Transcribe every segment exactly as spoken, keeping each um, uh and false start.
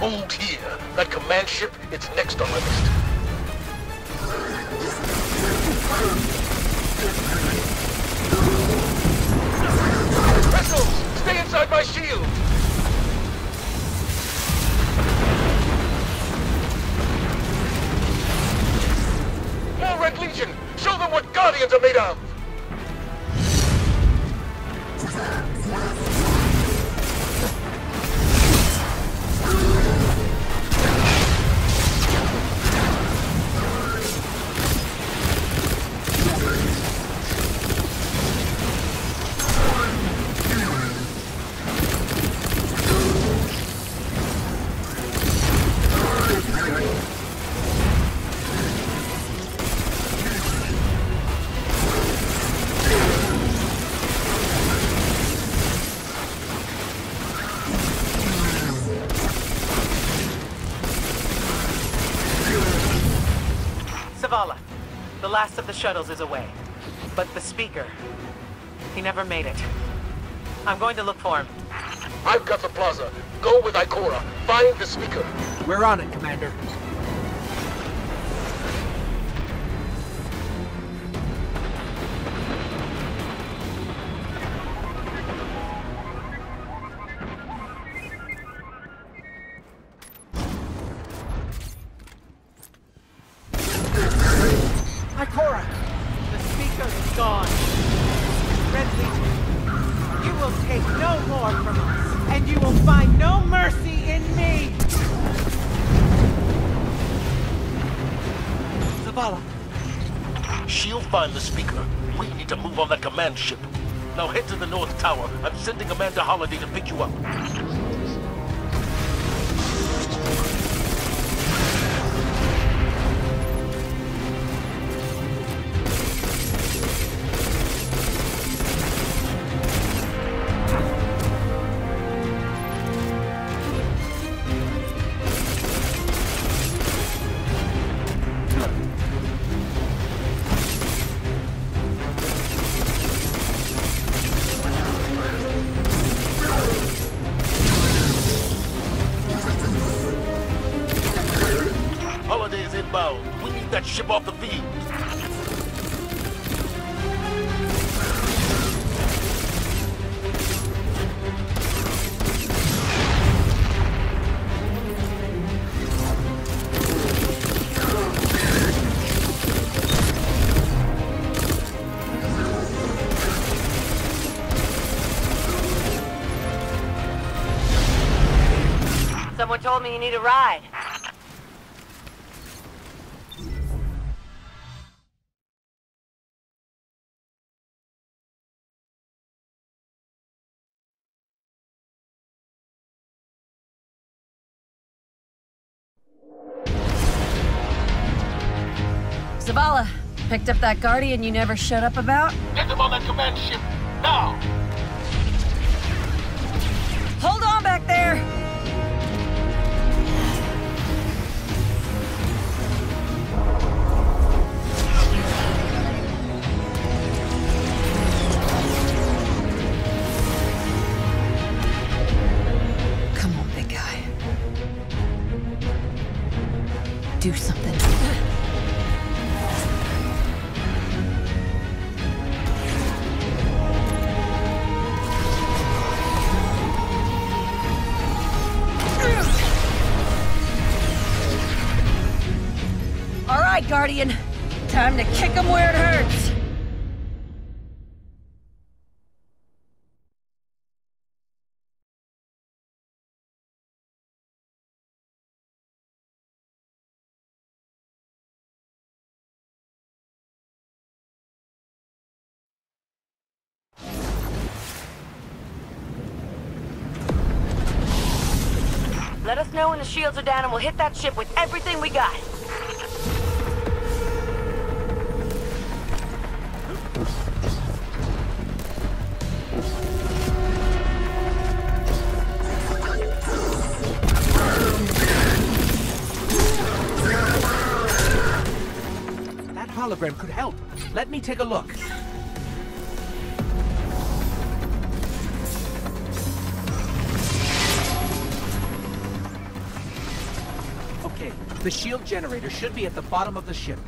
Hold here. That command ship, it's next on my list. Vessels! Stay inside my shield! More Red Legion! Show them what Guardians are made of! Zavala, the last of the shuttles is away. But the speaker, he never made it. I'm going to look for him. I've got the plaza. Go with Ikora. Find the speaker. We're on it, Commander. Ikora! The speaker is gone. Red Legion, you will take no more from us, and you will find no mercy in me! Zavala. She'll find the speaker. We need to move on that command ship. Now head to the North Tower. I'm sending Amanda Holliday to pick you up. Holiday is inbound. We need that ship off the field. Someone told me you need a ride. Zavala, picked up that Guardian you never showed up about? Get them on that command ship, now! Hold on back there! Come on, big guy. Do something. All right, Guardian. Time to kick him where it hurts. Let us know when the shields are down and we'll hit that ship with everything we got. That hologram could help. Let me take a look. Okay, the shield generator should be at the bottom of the ship.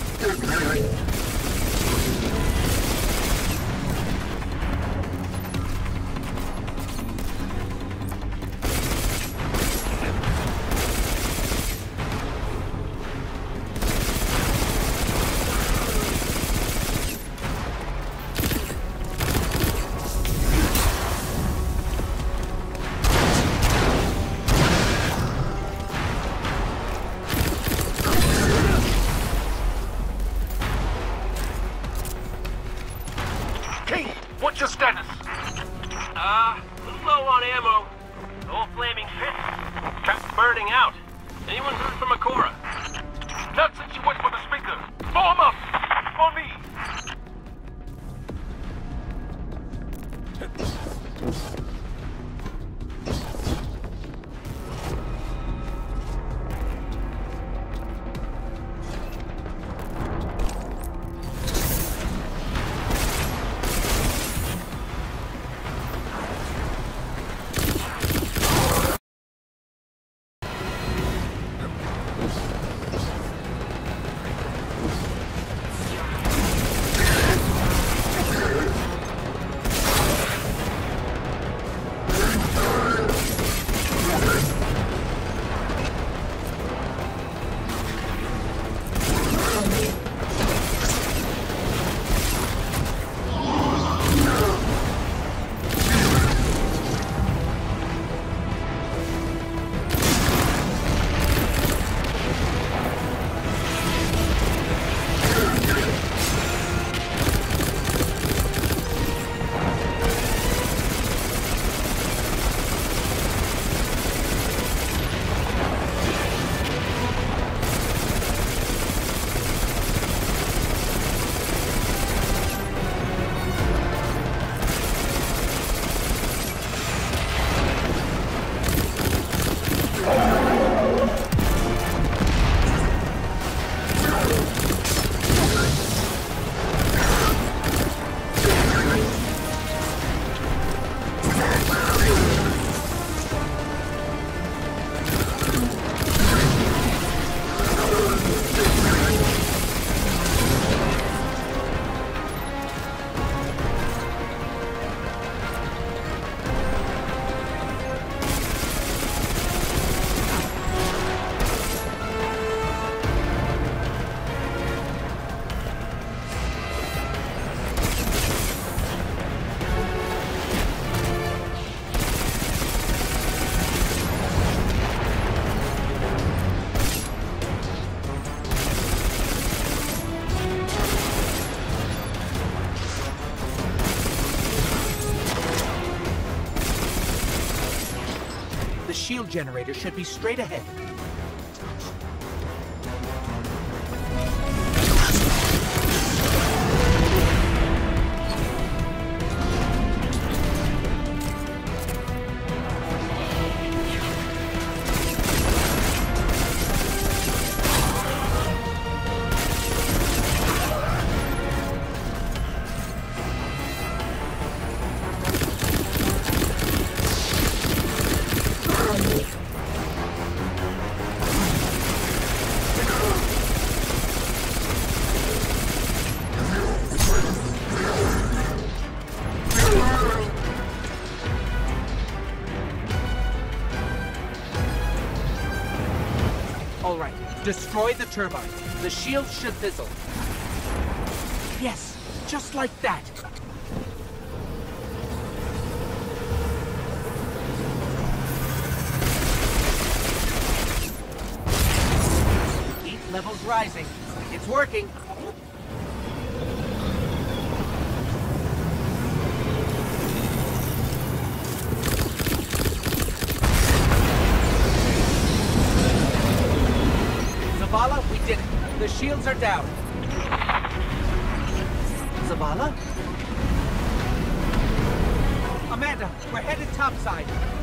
What's your status? Uh, a little low on ammo. Old flaming pits. Kept burning out. Anyone heard from Ikora? Not since you went for the speaker. Form up! On me! The shield generator should be straight ahead. All right, destroy the turbine. The shield should fizzle. Yes, just like that. Heat levels rising. It's working. Zavala, we did it. The shields are down. Zavala? Amanda, we're headed topside.